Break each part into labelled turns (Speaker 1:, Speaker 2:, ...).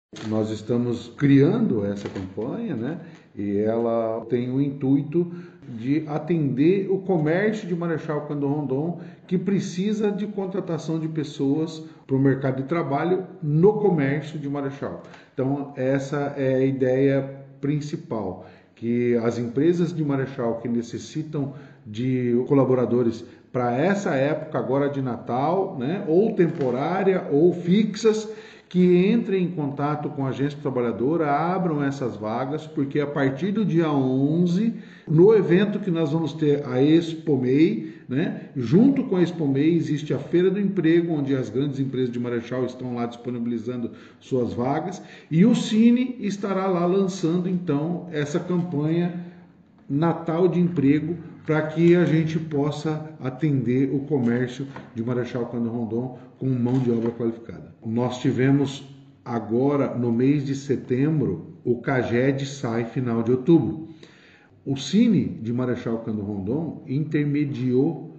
Speaker 1: Nós estamos criando essa campanha, né? E ela tem o intuito de atender o comércio de Marechal Cândido Rondon, que precisa de contratação de pessoas para o mercado de trabalho no comércio de Marechal. Então, essa é a ideia principal, que as empresas de Marechal que necessitam de colaboradores para essa época agora de Natal, né, ou temporária ou fixas, que entrem em contato com a agência trabalhadora, abram essas vagas, porque a partir do dia 11, no evento que nós vamos ter a ExpoMEI, né, junto com a ExpoMEI existe a Feira do Emprego, onde as grandes empresas de Marechal estão lá disponibilizando suas vagas, e o Cine estará lá lançando então essa campanha Natal de Emprego, para que a gente possa atender o comércio de Marechal Cândido Rondon com mão de obra qualificada. Nós tivemos agora, no mês de setembro, o CAGED sai final de outubro. O Cine de Marechal Cândido Rondon intermediou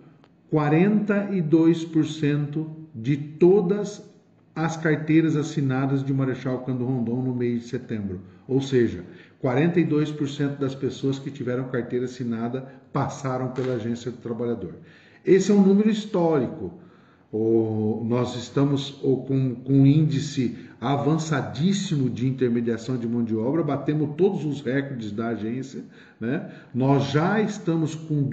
Speaker 1: 42% de todas as carteiras assinadas de Marechal Cândido Rondon no mês de setembro. Ou seja, 42% das pessoas que tiveram carteira assinada passaram pela agência do trabalhador. Esse é um número histórico. Nós estamos com um índice avançadíssimo de intermediação de mão de obra, batemos todos os recordes da agência, né? Nós já estamos com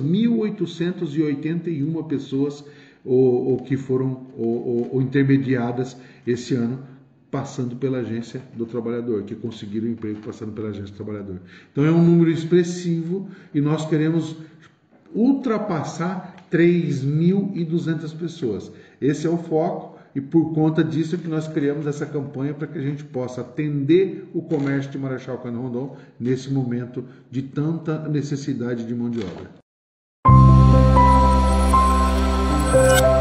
Speaker 1: 2.881 pessoas que foram intermediadas esse ano, passando pela agência do trabalhador, que conseguiram emprego passando pela agência do trabalhador. Então é um número expressivo e nós queremos ultrapassar 3.200 pessoas. Esse é o foco e por conta disso é que nós criamos essa campanha para que a gente possa atender o comércio de Marechal Cândido Rondon nesse momento de tanta necessidade de mão de obra.